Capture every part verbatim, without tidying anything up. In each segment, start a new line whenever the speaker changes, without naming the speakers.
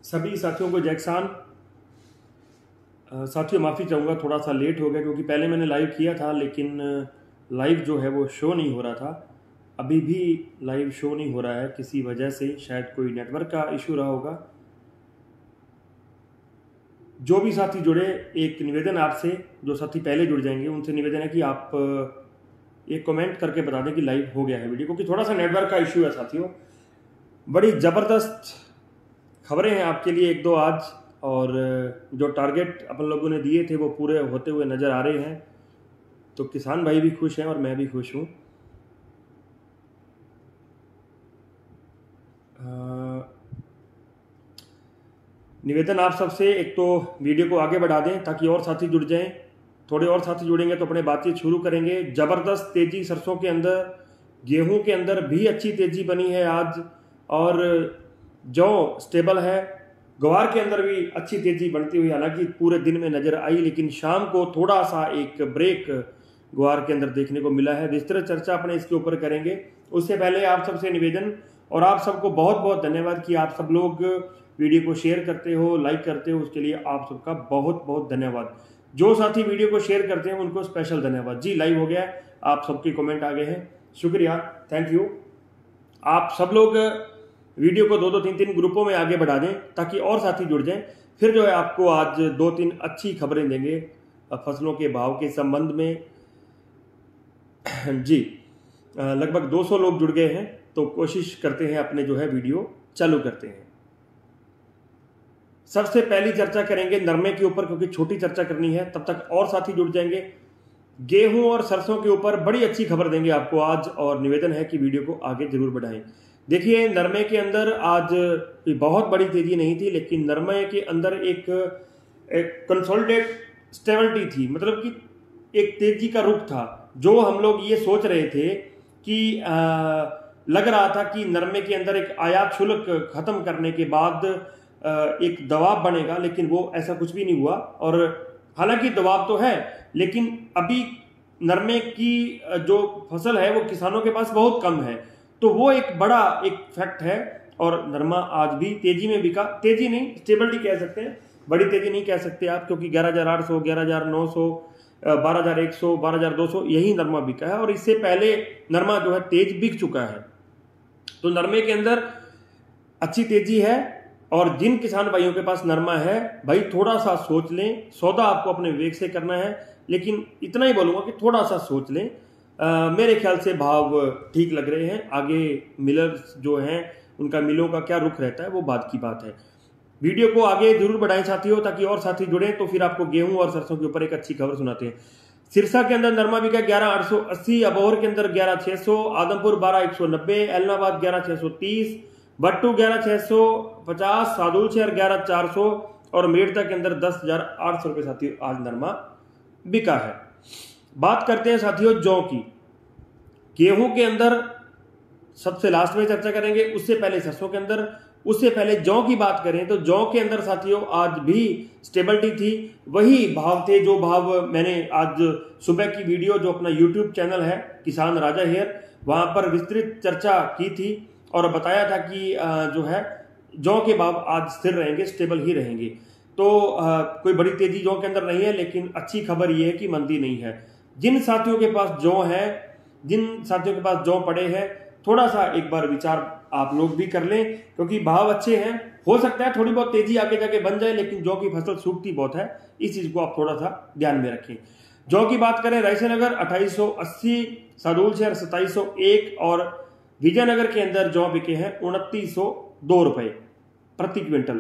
सभी साथियों को जैक्सान। साथियों माफ़ी चाहूँगा, थोड़ा सा लेट हो गया क्योंकि पहले मैंने लाइव किया था लेकिन लाइव जो है वो शो नहीं हो रहा था। अभी भी लाइव शो नहीं हो रहा है किसी वजह से, शायद कोई नेटवर्क का इशू रहा होगा। जो भी साथी जुड़े, एक निवेदन आपसे, जो साथी पहले जुड़ जाएंगे उनसे निवेदन है कि आप एक कमेंट करके बता दें कि लाइव हो गया है वीडियो, क्योंकि थोड़ा सा नेटवर्क का इशू है साथियों। बड़ी ज़बरदस्त खबरें हैं आपके लिए एक दो आज, और जो टारगेट अपन लोगों ने दिए थे वो पूरे होते हुए नज़र आ रहे हैं। तो किसान भाई भी खुश हैं और मैं भी खुश हूँ। निवेदन आप सबसे, एक तो वीडियो को आगे बढ़ा दें ताकि और साथी जुड़ जाएं। थोड़े और साथी जुड़ेंगे तो अपने बातचीत शुरू करेंगे। ज़बरदस्त तेज़ी सरसों के अंदर, गेहूं के अंदर भी अच्छी तेज़ी बनी है आज, और जौ स्टेबल है। ग्वार के अंदर भी अच्छी तेज़ी बनती हुई हालांकि पूरे दिन में नज़र आई, लेकिन शाम को थोड़ा सा एक ब्रेक ग्वार के अंदर देखने को मिला है। विस्तृत चर्चा अपने इसके ऊपर करेंगे। उससे पहले आप सबसे निवेदन, और आप सबको बहुत बहुत धन्यवाद कि आप सब लोग वीडियो को शेयर करते हो, लाइक करते हो, उसके लिए आप सबका बहुत बहुत धन्यवाद। जो साथी वीडियो को शेयर करते हैं उनको स्पेशल धन्यवाद जी। लाइव हो गया, आप सबके कमेंट आ गए हैं, शुक्रिया, थैंक यू। आप सब लोग वीडियो को दो दो तीन तीन ग्रुपों में आगे बढ़ा दें ताकि और साथी जुड़ जाएं। फिर जो है आपको आज दो तीन अच्छी खबरें देंगे फसलों के भाव के संबंध में जी। लगभग दो सौ लोग जुड़ गए हैं, तो कोशिश करते हैं अपने जो है वीडियो चालू करते हैं। सबसे पहली चर्चा करेंगे नरमे के ऊपर, क्योंकि छोटी चर्चा करनी है, तब तक और साथी जुड़ जाएंगे। गेहूं और सरसों के ऊपर बड़ी अच्छी खबर देंगे आपको आज, और निवेदन है कि वीडियो को आगे जरूर बढ़ाएं। देखिए, नरमे के अंदर आज बहुत बड़ी तेजी नहीं थी, लेकिन नरमे के अंदर एक, एक कंसोलिडेट स्टेबिलिटी थी, मतलब कि एक तेजी का रुख था। जो हम लोग ये सोच रहे थे कि आ, लग रहा था कि नरमे के अंदर एक आयात शुल्क खत्म करने के बाद आ, एक दबाव बनेगा, लेकिन वो ऐसा कुछ भी नहीं हुआ। और हालांकि दबाव तो है, लेकिन अभी नरमे की जो फसल है वो किसानों के पास बहुत कम है, तो वो एक बड़ा एक फैक्ट है। और नरमा आज भी तेजी में बिका, तेजी नहीं, स्टेबिलिटी कह सकते हैं, बड़ी तेजी नहीं कह सकते आप, क्योंकि ग्यारह हजार आठ सौ, ग्यारह हजार नौ सौ, बारह हजार एक सौ, बारह हजार दो सौ यही नरमा बिका है, और इससे पहले नरमा जो है तेज बिक चुका है। तो नरमे के अंदर अच्छी तेजी है, और जिन किसान भाइयों के पास नरमा है भाई थोड़ा सा सोच लें। सौदा आपको अपने विवेक से करना है, लेकिन इतना ही बोलूंगा कि थोड़ा सा सोच लें। आ, मेरे ख्याल से भाव ठीक लग रहे हैं। आगे मिलर्स जो हैं उनका मिलों का क्या रुख रहता है वो बात की बात है। वीडियो को आगे जरूर बढ़ाएं साथियों, ताकि और साथी जुड़े, तो फिर आपको गेहूं और सरसों के ऊपर एक अच्छी खबर सुनाते हैं। सिरसा के अंदर नरमा बिका ग्यारह आठ सौ अस्सी, अबोहर के अंदर ग्यारह छह सौ, आदमपुर बारह एक सौ नब्बे, एलनाबाद ग्यारह छह सौ तीस, बट्टू ग्यारह छह सौ पचास, सादुल शहर ग्यारह चार सौ, और मेड़ता के अंदर दस हजार आठ सौ रुपये साथियों आज नरमा बिका है। बात करते हैं साथियों जौ की। गेहूं के अंदर सबसे लास्ट में चर्चा करेंगे, उससे पहले सरसों के अंदर। उससे पहले जौ की बात करें तो जौ के अंदर साथियों आज भी स्टेबिलिटी थी, वही भाव थे जो भाव मैंने आज सुबह की वीडियो जो अपना यूट्यूब चैनल है किसान राजा हेयर, वहां पर विस्तृत चर्चा की थी और बताया था कि जो है जौ के भाव आज स्थिर रहेंगे, स्टेबल ही रहेंगे। तो आ, कोई बड़ी तेजी जौ के अंदर नहीं है, लेकिन अच्छी खबर यह है कि मंदी नहीं है। जिन साथियों के पास जौ है, जिन साथियों के पास जौ पड़े हैं, थोड़ा सा एक बार विचार आप लोग भी कर लें, क्योंकि भाव अच्छे हैं। हो सकता है थोड़ी बहुत तेजी आगे जाके बन जाए, लेकिन जौ की फसल सूखती बहुत है, इस चीज को आप थोड़ा सा ध्यान में रखें। जौ की बात करें, रायसेनगर अट्ठाईस सौ अस्सी, सादुल शहर सत्ताईस सौ एक, और विजयनगर के अंदर जौ बिके हैं उनतीस सौ दो रुपए प्रति क्विंटल।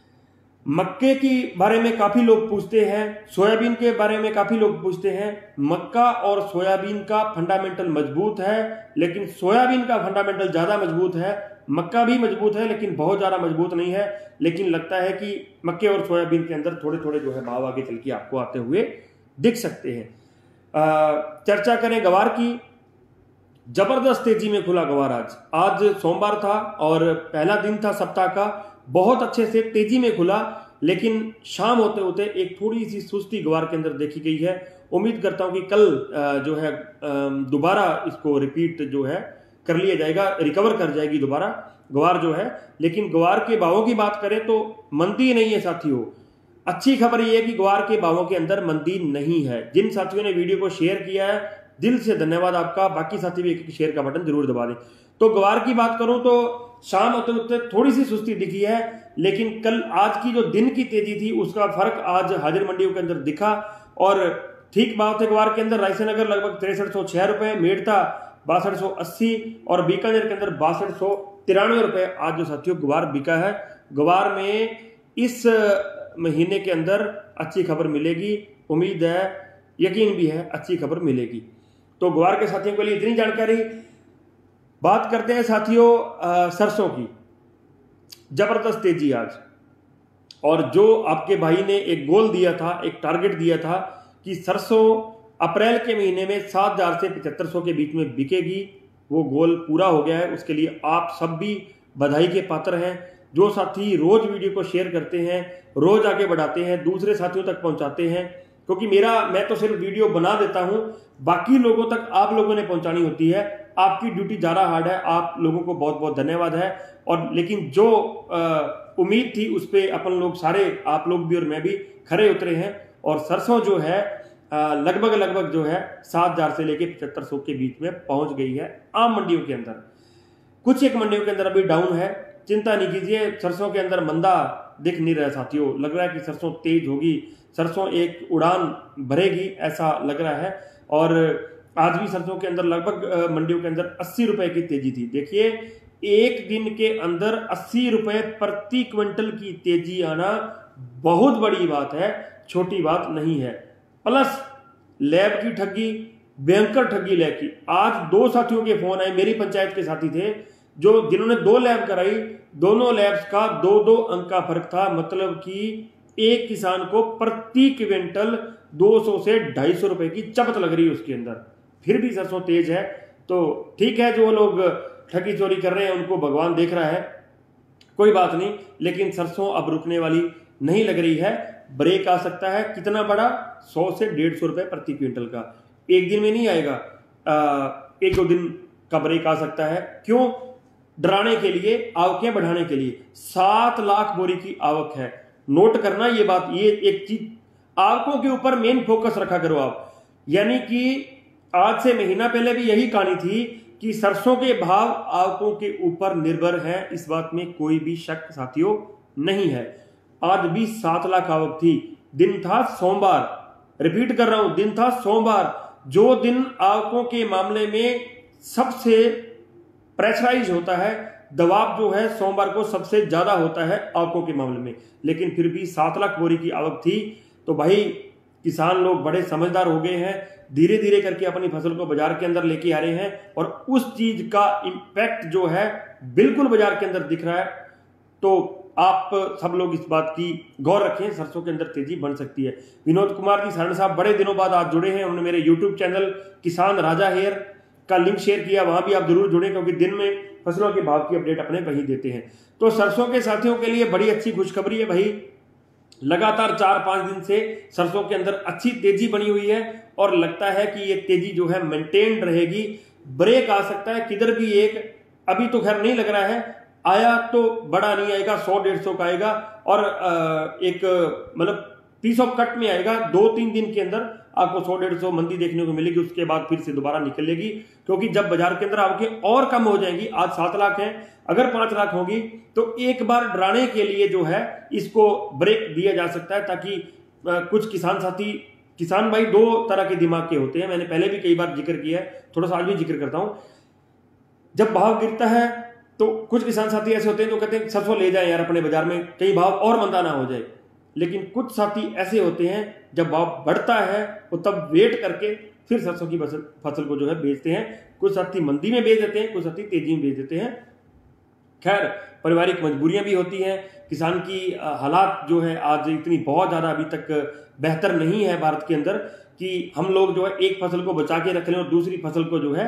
मक्के के बारे में काफी लोग पूछते हैं, सोयाबीन के बारे में काफी लोग पूछते हैं। मक्का और सोयाबीन का फंडामेंटल मजबूत है, लेकिन सोयाबीन का फंडामेंटल ज्यादा मजबूत है। मक्का भी मजबूत है, लेकिन बहुत ज्यादा मजबूत नहीं है। लेकिन लगता है कि मक्के और सोयाबीन के अंदर थोड़े थोड़े जो है भाव आगे चल के आपको आते हुए दिख सकते हैं। चर्चा करें गवार की, जबरदस्त तेजी में खुला गवार आज। आज सोमवार था और पहला दिन था सप्ताह का, बहुत अच्छे से तेजी में खुला, लेकिन शाम होते होते एक थोड़ी सी सुस्ती गवार के अंदर देखी गई है। उम्मीद करता हूं कि कल जो है दोबारा इसको रिपीट जो है कर लिया जाएगा, रिकवर कर जाएगी दोबारा ग्वार जो है। लेकिन ग्वार के भावों की बात करें तो मंदी नहीं है साथियों। अच्छी खबर यह है कि ग्वार के भावों के अंदर मंदी नहीं है। जिन साथियों ने वीडियो को शेयर किया है दिल से धन्यवाद आपका। बाकी साथी भी एक शेयर का बटन जरूर दबा दें। तो ग्वार की बात करूं तो शाम होते होते थोड़ी सी सुस्ती दिखी है, लेकिन कल आज की जो दिन की तेजी थी उसका फर्क आज हाजिर मंडियों के अंदर दिखा। और ठीक बात है, ग्वार के अंदर रायसेनगर लगभग तिरसठ सौ छह रुपए, मेड़ता बासठ सौ अस्सी और बीकानेर के अंदर बासठ सौ तिरानवे रुपए आज जो साथियों ग्वार बिका है। ग्वार में इस महीने के अंदर अच्छी खबर मिलेगी, उम्मीद है, यकीन भी है अच्छी खबर मिलेगी। तो ग्वार के साथियों के लिए इतनी जानकारी। बात करते हैं साथियों आ, सरसों की। जबरदस्त तेजी आज, और जो आपके भाई ने एक गोल दिया था, एक टारगेट दिया था कि सरसों अप्रैल के महीने में सात हजार से पचहत्तर सौ के बीच में बिकेगी, वो गोल पूरा हो गया है। उसके लिए आप सब भी बधाई के पात्र हैं। जो साथी रोज वीडियो को शेयर करते हैं, रोज आगे बढ़ाते हैं, दूसरे साथियों तक पहुंचाते हैं, क्योंकि मेरा मैं तो सिर्फ वीडियो बना देता हूं, बाकी लोगों तक आप लोगों ने पहुंचानी होती है। आपकी ड्यूटी ज़्यादा हार्ड है, आप लोगों को बहुत बहुत धन्यवाद है। और लेकिन जो उम्मीद थी उस पर अपन लोग सारे, आप लोग भी और मैं भी खरे उतरे हैं। और सरसों जो है लगभग लगभग जो है सात हजार से लेके पचहत्तर सौ के बीच में पहुंच गई है आम मंडियों के अंदर। कुछ एक मंडियों के अंदर अभी डाउन है, चिंता नहीं कीजिए। सरसों के अंदर मंदा दिख नहीं रहा साथियों, लग रहा है कि सरसों तेज होगी, सरसों एक उड़ान भरेगी, ऐसा लग रहा है। और आज भी सरसों के अंदर लगभग मंडियों के अंदर अस्सी रुपए की तेजी थी। देखिए एक दिन के अंदर अस्सी रुपए प्रति क्विंटल की तेजी आना बहुत बड़ी बात है, छोटी बात नहीं है। प्लस लैब की ठगी, भयंकर ठगी लैब की। आज दो साथियों के फोन आए, मेरी पंचायत के साथी थे जो जिन्होंने दो लैब कराई, दोनों लैब्स का दो दो अंक का फर्क था। मतलब कि एक किसान को प्रति क्विंटल दो सौ से ढाई सौ रुपए की चपत लग रही है उसके अंदर। फिर भी सरसों तेज है, तो ठीक है, जो लोग ठगी चोरी कर रहे हैं उनको भगवान देख रहा है, कोई बात नहीं। लेकिन सरसों अब रुकने वाली नहीं लग रही है। ब्रेक आ सकता है, कितना बड़ा, सौ से डेढ़ सौ रुपए प्रति क्विंटल का। एक दिन में नहीं आएगा, आ, एक दो दिन का ब्रेक आ सकता है। क्यों? डराने के लिए, आवकें बढ़ाने के लिए। सात लाख बोरी की आवक है, नोट करना ये बात। ये एक चीज, आवकों के ऊपर मेन फोकस रखा करो आप। यानी कि आज से महीना पहले भी यही कहानी थी कि सरसों के भाव आवकों के ऊपर निर्भर है, इस बात में कोई भी शक साथियों नहीं है। आज भी सात लाख आवक थी, दिन था सोमवार, रिपीट कर रहा हूं, दिन था सोमवार, जो दिन आवकों के मामले में सबसे प्रेशराइज होता है, दबाव जो है सोमवार को सबसे ज्यादा होता है आवकों के मामले में। लेकिन फिर भी सात लाख बोरी की आवक थी। तो भाई किसान लोग बड़े समझदार हो गए हैं, धीरे धीरे करके अपनी फसल को बाजार के अंदर लेके आ रहे हैं, और उस चीज का इंपैक्ट जो है बिल्कुल बाजार के अंदर दिख रहा है। तो आप सब लोग इस बात की गौर रखें, सरसों के अंदर तेजी बन सकती है। विनोद कुमार जी सारण साहब बड़े दिनों बाद आज जुड़े हैं, उन्होंने मेरे यूट्यूब चैनल किसान राजा हेयर का लिंक शेयर किया, वहां भी आप जरूर जुड़े, क्योंकि दिन में फसलों के भाव की अपडेट अपने वहीं देते हैं। तो सरसों के साथियों के लिए बड़ी अच्छी खुशखबरी है भाई, लगातार चार पांच दिन से सरसों के अंदर अच्छी तेजी बनी हुई है, और लगता है कि ये तेजी जो है मेंटेन रहेगी। ब्रेक आ सकता है किधर भी एक, अभी तो खैर नहीं लग रहा है, आया तो बड़ा नहीं आएगा, सौ डेढ़ सौ का आएगा, और एक मतलब पीस ऑफ कट में आएगा। दो तीन दिन के अंदर आपको सौ डेढ़ सौ मंदी देखने को मिलेगी, उसके बाद फिर से दोबारा निकलेगी। क्योंकि जब बाजार के अंदर आपके और कम हो जाएंगी, आज सात लाख है, अगर पांच लाख होगी तो एक बार डराने के लिए जो है इसको ब्रेक दिया जा सकता है, ताकि कुछ किसान साथी, किसान भाई दो तरह के दिमाग के होते हैं, मैंने पहले भी कई बार जिक्र किया है, थोड़ा सा आज भी जिक्र करता हूं। जब भाव गिरता है तो कुछ किसान साथी ऐसे होते हैं जो कहते हैं सरसों ले जाए यार अपने बाजार में, कई भाव और मंदा ना हो जाए। लेकिन कुछ साथी ऐसे होते हैं जब भाव बढ़ता है वो तब वेट करके फिर सरसों की फसल फसल को जो है बेचते हैं। कुछ साथी मंदी में बेच देते हैं, कुछ साथी तेजी में बेच देते हैं। खैर, पारिवारिक मजबूरियां भी होती हैं, किसान की हालात जो है आज इतनी बहुत ज्यादा अभी तक बेहतर नहीं है भारत के अंदर कि हम लोग जो है एक फसल को बचा के रख लें और दूसरी फसल को जो है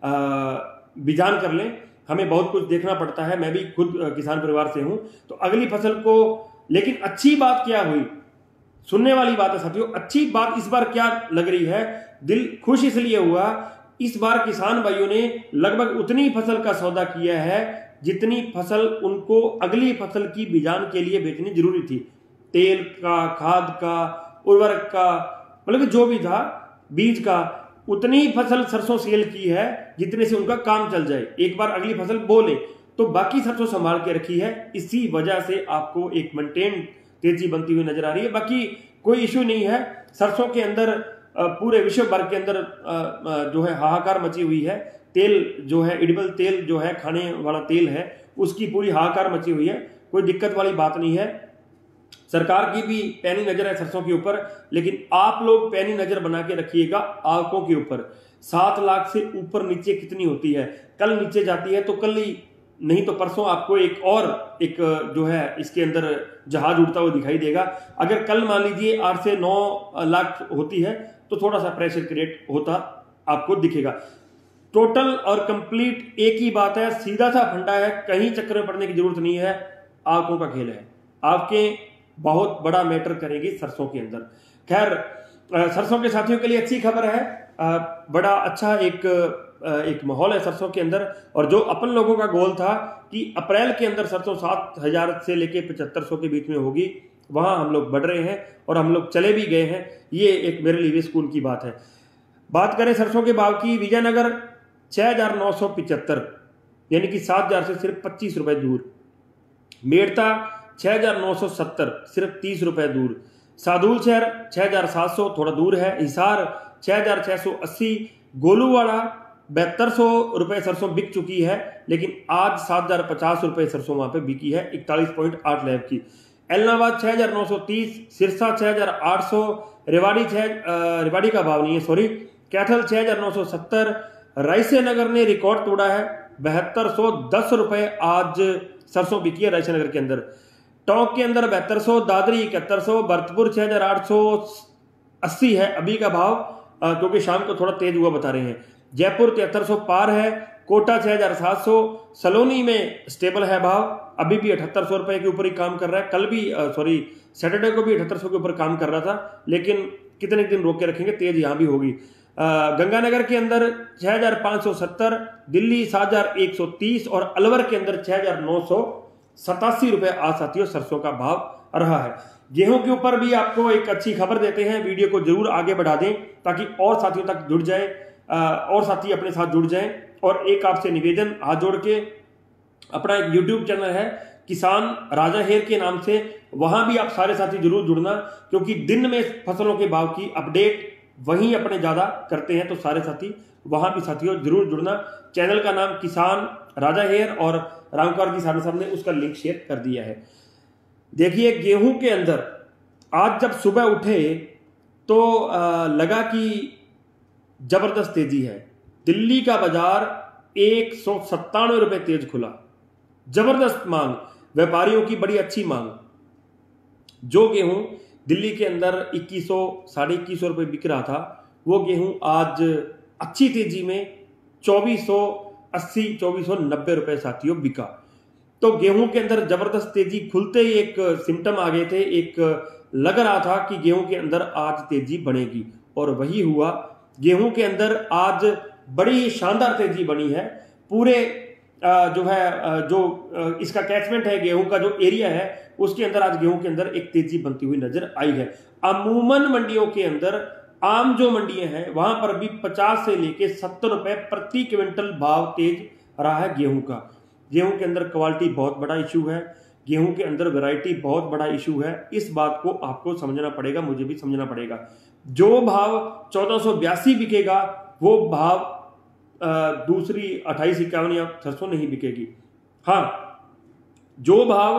बिजान कर लें। हमें बहुत कुछ देखना पड़ता है, मैं भी खुद किसान परिवार से हूं। तो अगली फसल को, लेकिन अच्छी बात क्या हुई, सुनने वाली बात है साथियों, अच्छी बात इस बार क्या लग रही है, दिल खुश इसलिए हुआ इस बार किसान भाइयों ने लगभग उतनी फसल का सौदा किया है जितनी फसल उनको अगली फसल की बीजान के लिए बेचनी जरूरी थी। तेल का, खाद का, उर्वरक का, मतलब जो भी था, बीज का, उतनी फसल सरसों सेल की है जितने से उनका काम चल जाए। एक बार अगली फसल बो ले तो बाकी सरसों संभाल के रखी है। इसी वजह से आपको एक मेंटेन तेजी बनती हुई नजर आ रही है। बाकी कोई इश्यू नहीं है। सरसों के अंदर पूरे विश्व भर के अंदर जो है हाहाकार मची हुई है। तेल जो है, एडिबल तेल जो है, खाने वाला तेल है, उसकी पूरी हाहाकार मची हुई है। कोई दिक्कत वाली बात नहीं है। सरकार की भी पैनी नजर है सरसों के ऊपर, लेकिन आप लोग पैनी नजर बना के रखिएगा आंकों के ऊपर। सात लाख से ऊपर नीचे कितनी होती है, कल नीचे जाती है तो कल ही नहीं तो परसों आपको एक और एक जो है इसके अंदर जहाज उड़ता हुआ दिखाई देगा। अगर कल मान लीजिए आठ से नौ लाख होती है तो थोड़ा सा प्रेशर क्रिएट होता आपको दिखेगा। टोटल और कंप्लीट एक ही बात है, सीधा सा फंडा है, कहीं चक्कर में पड़ने की जरूरत नहीं है। आंकों का खेल है, आपके बहुत बड़ा मैटर करेगी सरसों के अंदर। खैर सरसों के साथियों के लिए अच्छी खबर है, बड़ा अच्छा एक एक माहौल है सरसों के अंदर। और जो अपन लोगों का गोल था कि अप्रैल के अंदर सरसों सात हजार से लेके पचहत्तर सौ के बीच में होगी, वहां हम लोग बढ़ रहे हैं और हम लोग चले भी गए हैं। ये एक मेरे लिए स्कूल की बात है। बात करें सरसों के भाव की, विजयनगर छह हजार नौ सौ पिचहत्तर यानी कि सात हजार से सिर्फ पच्चीस रुपए दूर। मेड़ता छह हजार नौ सौ सत्तर सिर्फ तीस रुपए दूर। सादुल शहर छह हजार सात सौ थोड़ा दूर है। हिसार छह हजार छह सौ अस्सी। गोलूवाड़ा बहत्तर सौ रुपए सरसों बिक चुकी है, लेकिन आज सात हजार पचास रुपए सरसों वहां पे बिकी है इकतालीस पॉइंट आठ लैब की। एलनाबाद छह हजार नौ सौ तीस। सिरसा छह हजार आठ सौ। रेवाड़ी छह रेवाड़ी का भाव नहीं है, सॉरी। कैथल छह हजार नौ सौ सत्तर। रायसे नगर ने रिकॉर्ड तोड़ा है, बहत्तर सौ दस रुपए आज सरसों बिकी है रायसे नगर के अंदर। टोंक के अंदर बहत्तर सौ। दादरी इकहत्तर सौ। भरतपुर छह हजार आठ सौ अस्सी है अभी का भाव, क्योंकि शाम को थोड़ा तेज हुआ बता रहे हैं। जयपुर तिहत्तर सौ पार है। कोटा छह हजार सात सौ। सलोनी में स्टेबल है भाव, अभी भी अठहत्तर सौ रुपए के ऊपर ही काम कर रहा है। कल भी सॉरी सैटरडे को भी अठहत्तर सौ के ऊपर काम कर रहा था, लेकिन कितने दिन रोक के रखेंगे, तेज यहां भी होगी। गंगानगर के अंदर छह हजार पांच सौ सत्तर। दिल्ली सात हजार एक सौ तीस और अलवर के अंदर छह हजार नौ सौ सतासी रुपए आज साथियों सरसों का भाव रहा है। गेहूं के ऊपर भी आपको एक अच्छी खबर देते हैं, वीडियो को जरूर आगे बढ़ा दें ताकि और साथियों तक जुड़ जाए, और साथी अपने साथ जुड़ जाएं। और एक आपसे निवेदन, हाथ जोड़ के, अपना एक यूट्यूब चैनल है किसान राजा हेर के नाम से, वहां भी आप सारे साथी जरूर जुड़ना, क्योंकि दिन में फसलों के भाव की अपडेट वहीं अपने ज्यादा करते हैं, तो सारे साथी वहां भी साथियों जरूर जुड़ना। चैनल का नाम किसान राजा हेर और रामकुमार जी साहब साहब ने उसका लिंक शेयर कर दिया है। देखिए गेहूं के अंदर आज जब सुबह उठे तो आ, लगा कि जबरदस्त तेजी है। दिल्ली का बाजार एक सौ सत्तानवे रुपए तेज खुला, जबरदस्त मांग, व्यापारियों की बड़ी अच्छी मांग। जो गेहूं दिल्ली के अंदर इक्कीस सौ साढ़े इक्कीस सौ रुपए बिक रहा था, वो गेहूं आज अच्छी तेजी में चौबीस सौ अस्सी चौबीस सौ नब्बे रुपए साथियों बिका। तो गेहूं के अंदर जबरदस्त तेजी खुलते ही एक सिम्टम आ गए थे, एक लग रहा था कि गेहूं के अंदर आज तेजी बनेगी, और वही हुआ। गेहूं के अंदर आज बड़ी शानदार तेजी बनी है। पूरे जो है जो इसका कैचमेंट है, गेहूं का जो एरिया है, उसके अंदर आज गेहूं के अंदर एक तेजी बनती हुई नजर आई है। अमूमन मंडियों के अंदर, आम जो मंडियां हैं वहां पर भी पचास से लेके सत्तर रुपए प्रति क्विंटल भाव तेज रहा है गेहूं का। गेहूं के अंदर क्वालिटी बहुत बड़ा इशू है, गेहूं के अंदर वैरायटी बहुत बड़ा इशू है। इस बात को आपको समझना पड़ेगा, मुझे भी समझना पड़ेगा। जो भाव चौदह सौ बयासी बिकेगा वो भाव दूसरी अट्ठाईस इक्यावन या सरसों नहीं बिकेगी। हाँ, जो भाव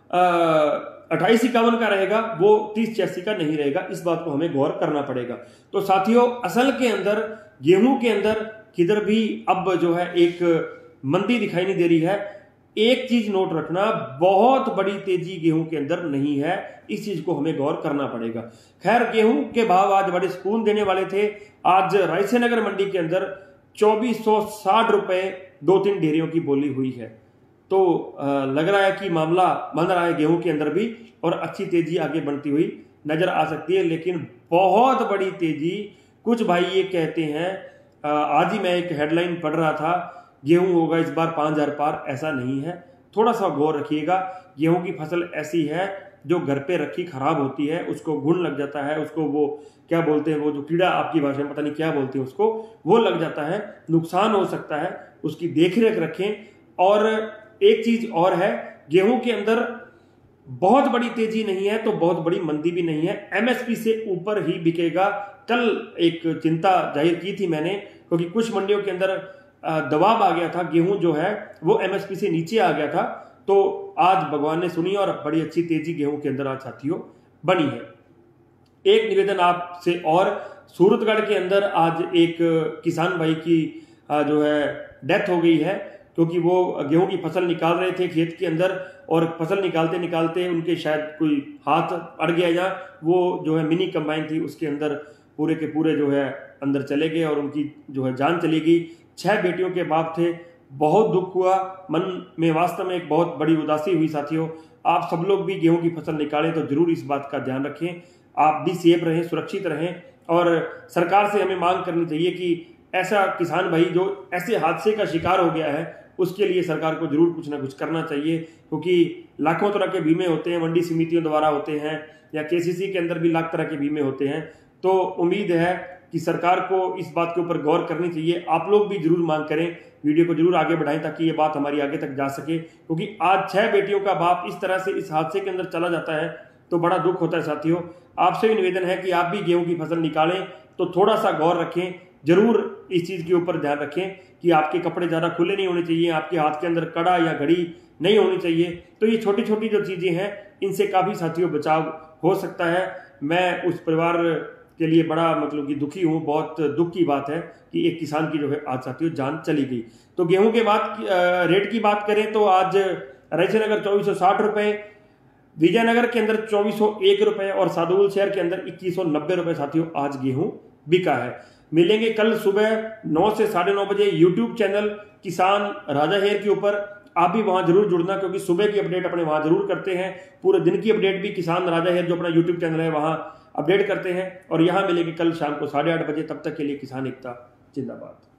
अट्ठाईस इक्यावन का रहेगा वो तीस छियासी का नहीं रहेगा। इस बात को हमें गौर करना पड़ेगा। तो साथियों, असल के अंदर गेहूं के अंदर किधर भी अब जो है एक मंदी दिखाई नहीं दे रही है। एक चीज नोट रखना, बहुत बड़ी तेजी गेहूं के अंदर नहीं है, इस चीज को हमें गौर करना पड़ेगा। खैर, गेहूं के भाव आज बड़े सुकून देने वाले थे। आज रायसे नगर मंडी के अंदर चौबीस सौ साठ रुपए दो तीन ढेरियों की बोली हुई है। तो लग रहा है कि मामला बन रहा है गेहूं के अंदर भी, और अच्छी तेजी आगे बढ़ती हुई नजर आ सकती है। लेकिन बहुत बड़ी तेजी, कुछ भाई ये कहते हैं आज ही मैं एक हेडलाइन पढ़ रहा था, गेहूं होगा इस बार पाँच हजार पार, ऐसा नहीं है। थोड़ा सा गौर रखिएगा। गेहूं की फसल ऐसी है जो घर पे रखी खराब होती है, उसको घुन लग जाता है, उसको वो क्या बोलते हैं, वो जो कीड़ा आपकी भाषा में पता नहीं क्या बोलते हैं उसको, वो लग जाता है, नुकसान हो सकता है। उसकी देखरेख रखें। और एक चीज और है, गेहूं के अंदर बहुत बड़ी तेजी नहीं है तो बहुत बड़ी मंदी भी नहीं है, एमएसपी से ऊपर ही बिकेगा। कल एक चिंता जाहिर की थी मैंने, क्योंकि कुछ मंडियों के अंदर दबाव आ गया था, गेहूं जो है वो एमएसपी से नीचे आ गया था। तो आज भगवान ने सुनी और बड़ी अच्छी तेजी गेहूं के अंदर आज साथियों बनी है। एक निवेदन आपसे और, सूरतगढ़ के अंदर आज एक किसान भाई की जो है डेथ हो गई है, क्योंकि वो गेहूं की फसल निकाल रहे थे खेत के अंदर और फसल निकालते निकालते उनके शायद कोई हाथ अड़ गया या वो जो है मिनी कंबाइन थी उसके अंदर पूरे के पूरे जो है अंदर चले गए और उनकी जो है जान चली गई। छह बेटियों के बाप थे, बहुत दुख हुआ, मन में वास्तव में एक बहुत बड़ी उदासी हुई। साथियों, आप सब लोग भी गेहूं की फसल निकालें तो जरूर इस बात का ध्यान रखें, आप भी सेफ रहें, सुरक्षित रहें। और सरकार से हमें मांग करनी चाहिए कि ऐसा किसान भाई जो ऐसे हादसे का शिकार हो गया है उसके लिए सरकार को जरूर कुछ ना कुछ करना चाहिए, क्योंकि लाखों तरह के बीमे होते हैं, मंडी समितियों द्वारा होते हैं या केसीसी के अंदर भी लाख तरह के बीमे होते हैं। तो उम्मीद है कि सरकार को इस बात के ऊपर गौर करनी चाहिए। आप लोग भी जरूर मांग करें, वीडियो को जरूर आगे बढ़ाएं ताकि ये बात हमारी आगे तक जा सके, क्योंकि आज छह बेटियों का बाप इस तरह से इस हादसे के अंदर चला जाता है तो बड़ा दुख होता है। साथियों, आपसे भी निवेदन है कि आप भी गेहूं की फसल निकालें तो थोड़ा सा गौर रखें, जरूर इस चीज के ऊपर ध्यान रखें कि आपके कपड़े ज्यादा खुले नहीं होने चाहिए, आपके हाथ के अंदर कड़ा या घड़ी नहीं होनी चाहिए। तो ये छोटी छोटी जो चीजें हैं इनसे काफी साथियों बचाव हो सकता है। मैं उस परिवार के लिए बड़ा मतलब कि दुखी हूँ, बहुत दुख की बात है कि एक किसान की जो है आज साथियों जान चली गई। तो गेहूं के बाद रेट की बात करें तो आज रायसेन नगर चौबीस सौ साठ रुपए, विजयनगर के अंदर चौबीस सौ एक रुपए और सादुल शहर के अंदर इक्कीस सौ नब्बे रुपए साथियों आज गेहूं बिका है। मिलेंगे कल सुबह नौ से साढ़े नौ बजे यूट्यूब चैनल किसान राजा हेर के ऊपर। आप भी वहां जरूर जुड़ना, क्योंकि सुबह की अपडेट अपने वहां जरूर करते हैं, पूरे दिन की अपडेट भी किसान राजा हेर जो अपना यूट्यूब चैनल है वहां अपडेट करते हैं। और यहां मिलेंगे कल शाम को साढ़े आठ बजे। तब तक के लिए किसान एकता जिंदाबाद।